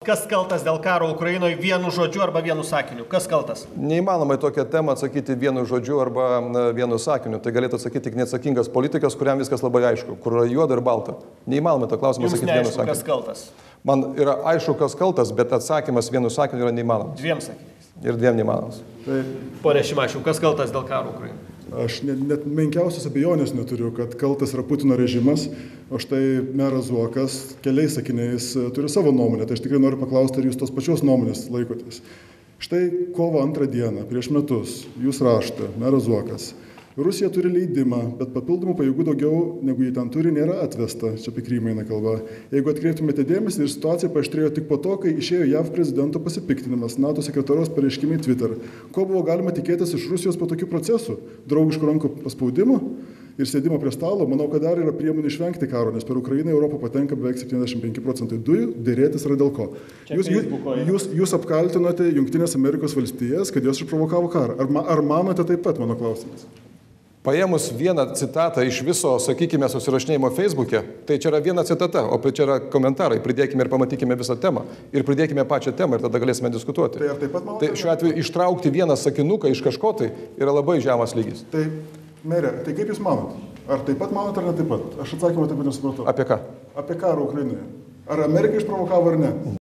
Kas kaltas dėl karo Ukrainoje vienu žodžiu arba vienu sakiniu? Kas kaltas? Neįmanoma į tokią temą atsakyti vienu žodžiu arba vienu sakiniu. Tai galėtų atsakyti tik neatsakingas politikas, kuriam viskas labai aišku, kur yra juoda ir balta. Neįmanoma tą klausimą atsakyti vienu sakiniu. Kas kaltas? Man yra aišku, kas kaltas, bet atsakymas vienu sakiniu yra neįmanomas. Dviem sakiniais. Ir dviem neįmanomas. Tai Pone Šimašiau, kas kaltas dėl karo Ukrainoje? aš net menkiausios abejonės neturiu, kad kaltas yra Putino režimas, o štai meras Zuokas keliais sakiniais turi savo nuomonę. Tai aš tikrai noriu paklausti, ar jūs tos pačios nuomonės laikotės. Štai kovo 2 dieną, prieš metus, jūs rašote, meras Zuokas. Rusija turi leidimą, bet papildomų pajėgų daugiau negu jį ten turi nėra atvesta. Čia apie Krymą eina kalba. Jeigu atkreiptumėte dėmesį, ir situacija paaštrėjo tik po to, kai išėjo JAV prezidento pasipiktinimas, NATO sekretoriaus pareiškimai Twitter. Ko buvo galima tikėtis iš Rusijos po tokių procesų? Draugiškų rankų paspaudimo ir sėdimo prie stalo? Manau, kad dar yra priemonių išvengti karo, nes per Ukrainą į Europą patenka beveik 75% dujų, dėrėtis yra dėl ko. Jūs apkaltinote Jungtinės Amerikos valstijas, kad jos išprovokavo karą. Ar manote taip pat, mano klausimas? Paėmus vieną citatą iš viso, sakykime, susirašinėjimo Facebook'e, tai čia yra viena citata, o čia yra komentarai. Pridėkime ir pamatykime visą temą. Ir pridėkime pačią temą ir tada galėsime diskutuoti. Tai ar taip pat manote? Tai šiuo atveju ištraukti vieną sakinuką iš kažko tai yra labai žemas lygis. Tai, merė, tai kaip jūs manot? Ar taip pat manot, ar ne taip pat? Aš atsakymą taip pat nesupratau. Apie ką? Apie karą Ukrainoje. Ar Amerika išprovokavo ar ne?